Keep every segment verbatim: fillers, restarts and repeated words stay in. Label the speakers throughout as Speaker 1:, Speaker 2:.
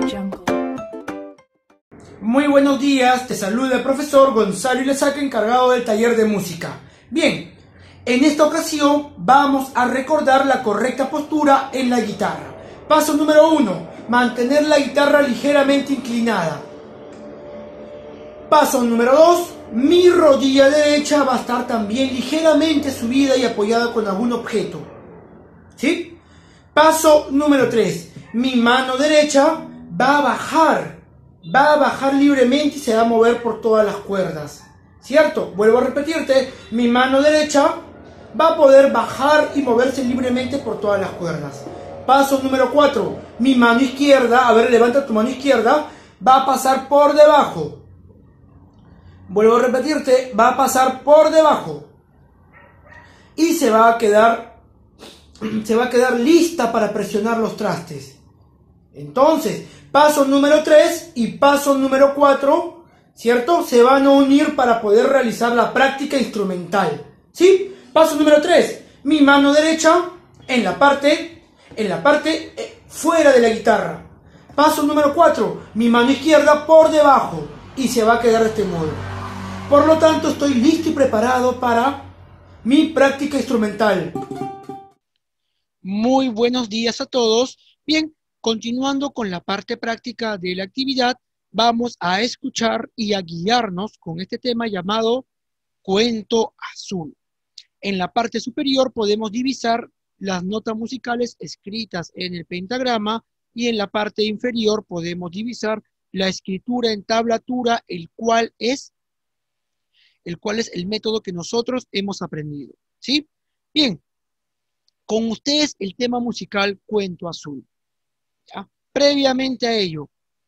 Speaker 1: Muy buenos días, te saluda el profesor Gonzalo Ilesaca, encargado del taller de música. Bien, en esta ocasión vamos a recordar la correcta postura en la guitarra. Paso número uno, mantener la guitarra ligeramente inclinada. Paso número dos, mi rodilla derecha va a estar también ligeramente subida y apoyada con algún objeto. ¿Sí? Paso número tres, mi mano derecha va a bajar. Va a bajar libremente y se va a mover por todas las cuerdas. ¿Cierto? Vuelvo a repetirte, mi mano derecha va a poder bajar y moverse libremente por todas las cuerdas. Paso número cuatro, mi mano izquierda, a ver, levanta tu mano izquierda, va a pasar por debajo. Vuelvo a repetirte, va a pasar por debajo. Y se va a quedar, se va a quedar lista para presionar los trastes. Entonces, paso número tres y paso número cuatro, ¿cierto? Se van a unir para poder realizar la práctica instrumental, ¿sí? Paso número tres, mi mano derecha en la parte, en la parte eh, fuera de la guitarra. Paso número cuatro, mi mano izquierda por debajo y se va a quedar de este modo. Por lo tanto, estoy listo y preparado para mi práctica instrumental.
Speaker 2: Muy buenos días a todos. Bien. Continuando con la parte práctica de la actividad, vamos a escuchar y a guiarnos con este tema llamado Cuento Azul. En la parte superior podemos divisar las notas musicales escritas en el pentagrama y en la parte inferior podemos divisar la escritura en tablatura, el cual es el, cual es el método que nosotros hemos aprendido. ¿Sí? Bien, con ustedes el tema musical Cuento Azul. ¿Ya? Previamente a ello,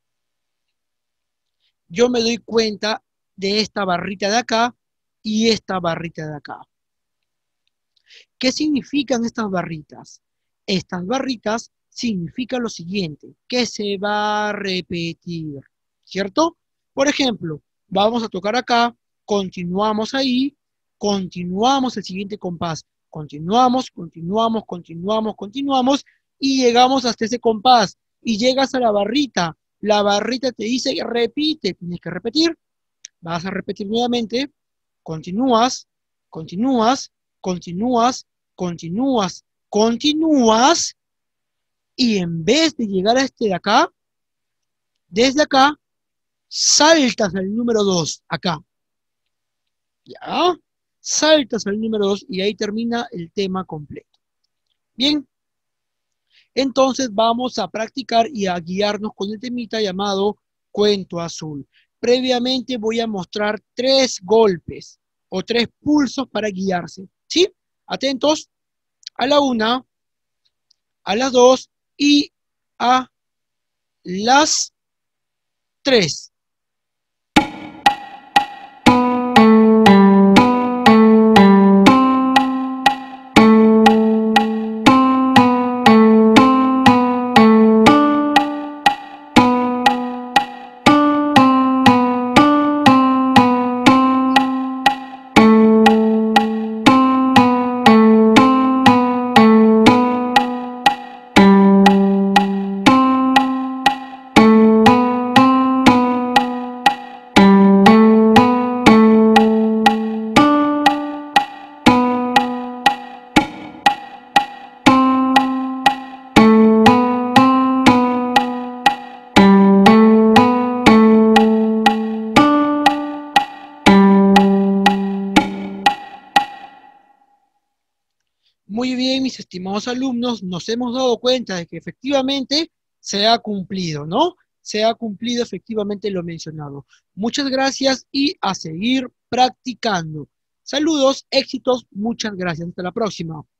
Speaker 2: yo me doy cuenta de esta barrita de acá y esta barrita de acá. ¿Qué significan estas barritas? Estas barritas significan lo siguiente, que se va a repetir, ¿cierto? Por ejemplo, vamos a tocar acá, continuamos ahí, continuamos el siguiente compás, continuamos, continuamos, continuamos, continuamos, y llegamos hasta ese compás, y llegas a la barrita, la barrita te dice que repite, tienes que repetir, vas a repetir nuevamente, continúas, continúas, continúas, continúas, continúas, y en vez de llegar a este de acá, desde acá, saltas al número dos, acá, ¿ya? Saltas al número dos y ahí termina el tema completo. Bien. Entonces vamos a practicar y a guiarnos con el temita llamado Cuento Azul. Previamente voy a mostrar tres golpes o tres pulsos para guiarse. ¿Sí? Atentos a la una, a las dos y a las tres. Muy bien, mis estimados alumnos, nos hemos dado cuenta de que efectivamente se ha cumplido, ¿no? Se ha cumplido efectivamente lo mencionado. Muchas gracias y a seguir practicando. Saludos, éxitos, muchas gracias. Hasta la próxima.